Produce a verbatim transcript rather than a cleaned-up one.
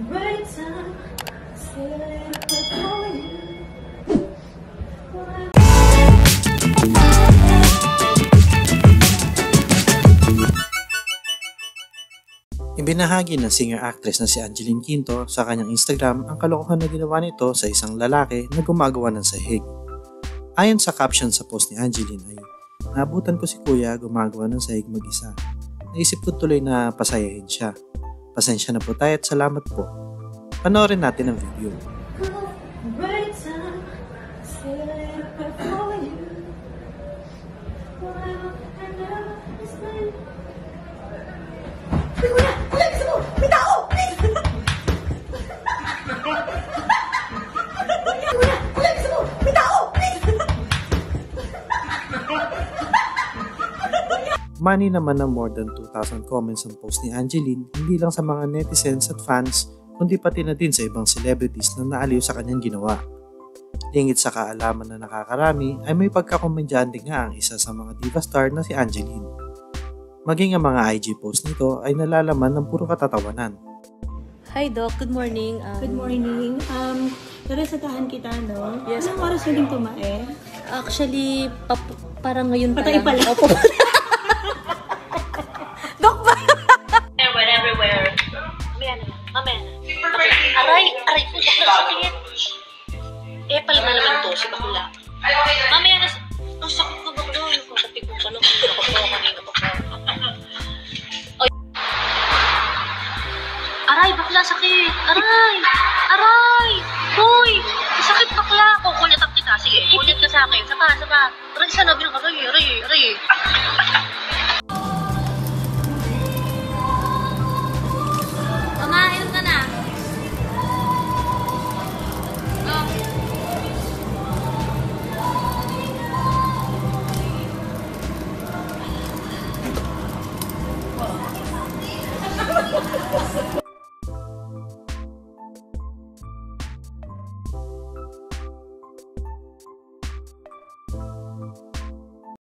Ibinahagi ng singer-actress na si Angeline Quinto sa kanyang Instagram ang kalokohan na ginawa nito sa isang lalaki na gumagawa ng sahig. Ayon sa caption sa post ni Angeline ay, "Naabutan ko si kuya gumagawa ng sahig mag-isa. Naisip ko tuloy na pasayahin siya. Pasensya na po tayo at salamat po." Panoorin natin ang video. Mani naman ng more than two thousand comments ang post ni Angeline, hindi lang sa mga netizens at fans, kundi pati na din sa ibang celebrities na naaliw sa kanyang ginawa. Lingit sa kaalaman na nakakarami ay may pagkakomedyante nga ang isa sa mga diva star na si Angeline. Maging ang mga I G post nito ay nalalaman ng puro katatawanan. Hi Doc, good morning. Um, good morning. Um, Naresatahan kita, no? Yes. Anong oras huling tumae? Actually, pa parang ngayon pa Patay lang. pala. Opo. Doc ba? Everywhere, everywhere. Mamaya na lang. Mamaya na. Aray, aray po. Tingin. Eh, pala na naman to, si Bakula. Mamaya na. Ang sakit ko Bakula. Nakakapit ko pa lang. Kanina pa po, kanina pa po. Ay. Aray, Bakla, sakit. Aray. Aray. Hoy. Sakit, Bakla. Kukunyat ang kita. Sige, kunyat ka sa akin. Sapa, sapa. Aray, sana bilang aray, aray, aray.